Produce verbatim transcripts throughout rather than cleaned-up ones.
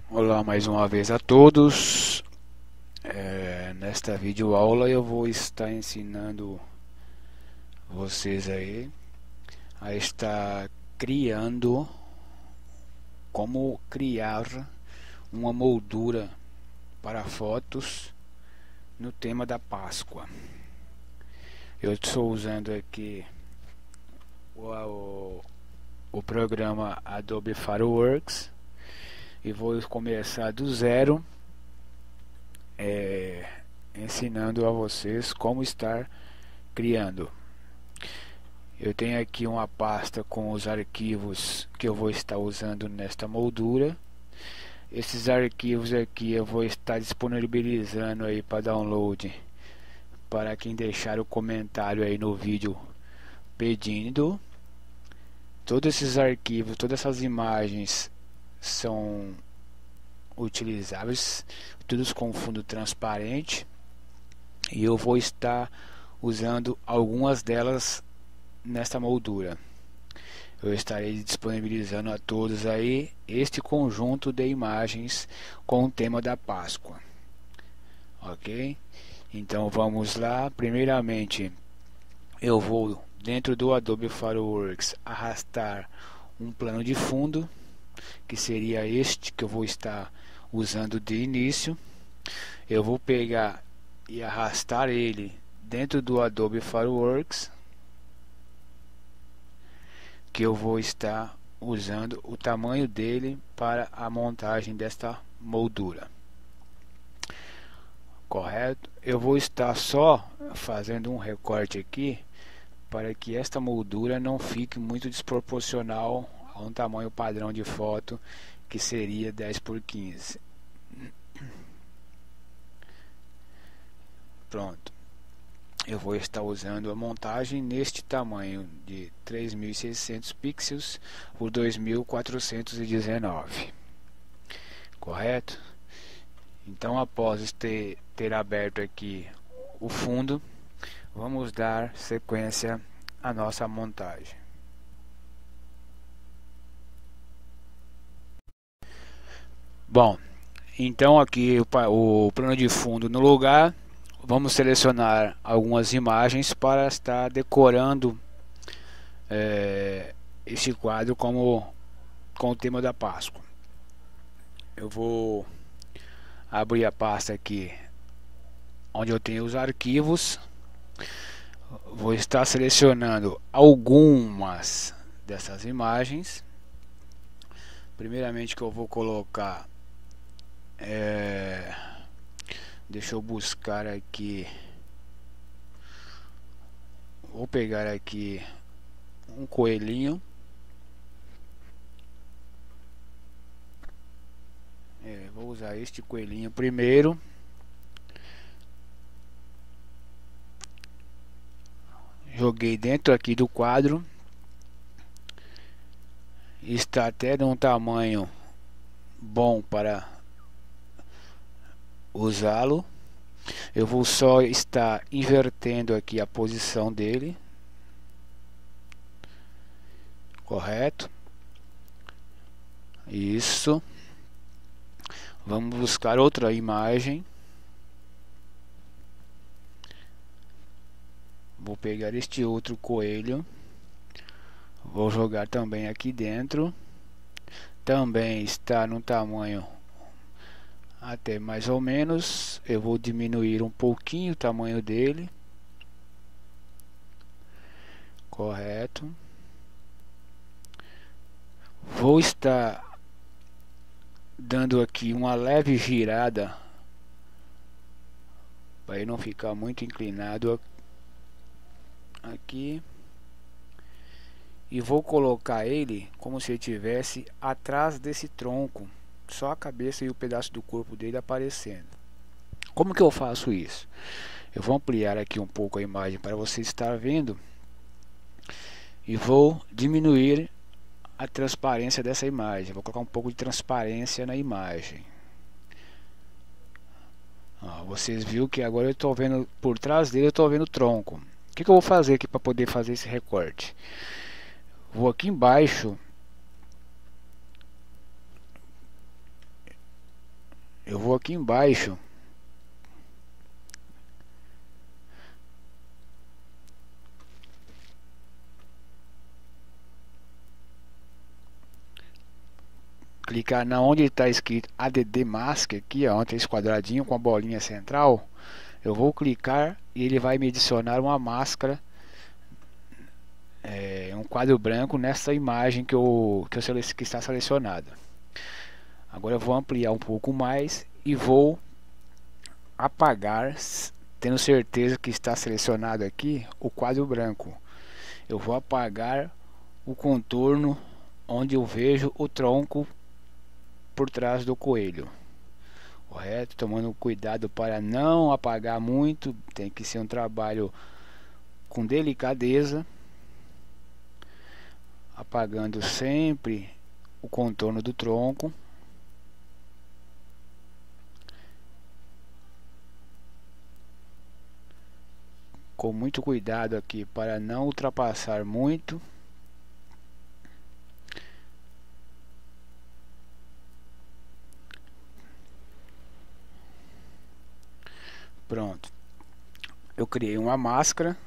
Olá mais uma vez a todos. É, nesta videoaula eu vou estar ensinando vocês aí a estar criando, como criar uma moldura para fotos no tema da Páscoa. Eu estou usando aqui o, o, o programa Adobe Fireworks e vou começar do zero, é, ensinando a vocês como estar criando. Eu tenho aqui uma pasta com os arquivos que eu vou estar usando nesta moldura. Esses arquivos aqui eu vou estar disponibilizando aí para download para quem deixar o comentário aí no vídeo pedindo. Todos esses arquivos, todas essas imagens são utilizáveis, todos com fundo transparente, e eu vou estar usando algumas delas nesta moldura. Eu estarei disponibilizando a todos aí este conjunto de imagens com o tema da Páscoa, ok? Então vamos lá. Primeiramente eu vou dentro do Adobe Fireworks arrastar um plano de fundo, que seria este que eu vou estar usando de início. Eu vou pegar e arrastar ele dentro do Adobe Fireworks, que eu vou estar usando o tamanho dele para a montagem desta moldura, correto? Eu vou estar só fazendo um recorte aqui para que esta moldura não fique muito desproporcional a um tamanho padrão de foto, que seria dez por quinze. Pronto. Eu vou estar usando a montagem neste tamanho de três mil e seiscentos pixels por dois mil quatrocentos e dezenove, correto? Então, após ter, ter aberto aqui o fundo, vamos dar sequência à nossa montagem. Bom, então aqui o, o plano de fundo no lugar. Vamos selecionar algumas imagens para estar decorando é, este quadro como com o tema da Páscoa. Eu vou abrir a pasta aqui onde eu tenho os arquivos. Vou estar selecionando algumas dessas imagens. Primeiramente que eu vou colocar é, deixa eu buscar aqui. Vou pegar aqui um coelhinho. É, vou usar este coelhinho primeiro. Joguei dentro aqui do quadro. Está até de um tamanho bom para usá-lo. Eu vou só estar invertendo aqui a posição dele, correto? Isso. Vamos buscar outra imagem. Vou pegar este outro coelho, vou jogar também aqui dentro. Também está no tamanho até mais ou menos. Eu vou diminuir um pouquinho o tamanho dele, correto? Vou estar dando aqui uma leve girada para ele não ficar muito inclinado aqui, e vou colocar ele como se ele estivesse atrás desse tronco, só a cabeça e o pedaço do corpo dele aparecendo. Como que eu faço isso? Eu vou ampliar aqui um pouco a imagem para você estar vendo, e vou diminuir a transparência dessa imagem. Vou colocar um pouco de transparência na imagem. Ó, vocês viram que agora eu estou vendo por trás dele, eu estou vendo o tronco. O que, que eu vou fazer aqui para poder fazer esse recorte? Vou aqui embaixo eu vou aqui embaixo clicar na onde está escrito A D D Mask aqui, ó, onde tem esse quadradinho com a bolinha central. Eu vou clicar e ele vai me adicionar uma máscara, é, um quadro branco nessa imagem que, eu, que, eu sele que está selecionada. Agora eu vou ampliar um pouco mais e vou apagar, tendo certeza que está selecionado aqui o quadro branco. Eu vou apagar o contorno onde eu vejo o tronco por trás do coelho, correto? Tomando cuidado para não apagar muito, tem que ser um trabalho com delicadeza, apagando sempre o contorno do tronco. Com muito cuidado aqui para não ultrapassar muito. Pronto, eu criei uma máscara.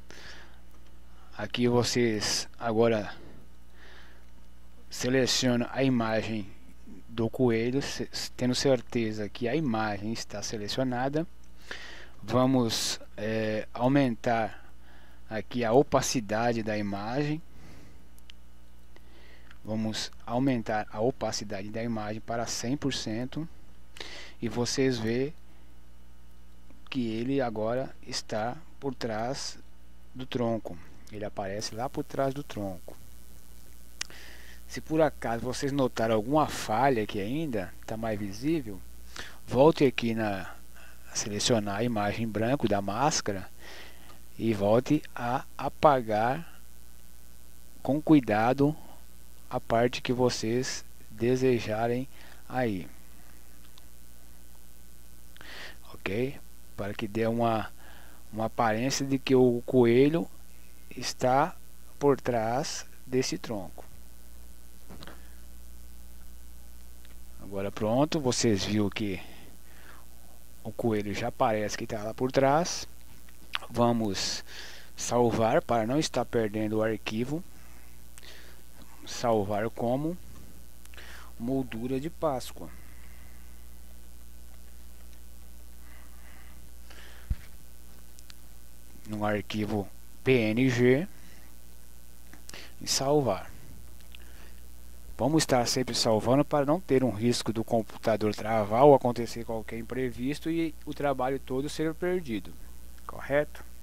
Aqui vocês agora selecionam a imagem do coelho, tendo certeza que a imagem está selecionada. Vamos é, aumentar aqui a opacidade da imagem. Vamos aumentar a opacidade da imagem para cem por cento e vocês vê que ele agora está por trás do tronco. Ele aparece lá por trás do tronco. Se por acaso vocês notaram alguma falha aqui ainda, está mais visível, volte aqui na selecionar a imagem em branco da máscara e volte a apagar com cuidado a parte que vocês desejarem aí, ok? Para que dê uma, uma aparência de que o coelho está por trás desse tronco. Agora pronto, vocês viram que o coelho já aparece que está lá por trás. Vamos salvar para não estar perdendo o arquivo. Salvar como moldura de Páscoa. No arquivo P N G e salvar. Vamos estar sempre salvando para não ter um risco do computador travar ou acontecer qualquer imprevisto e o trabalho todo ser perdido, correto?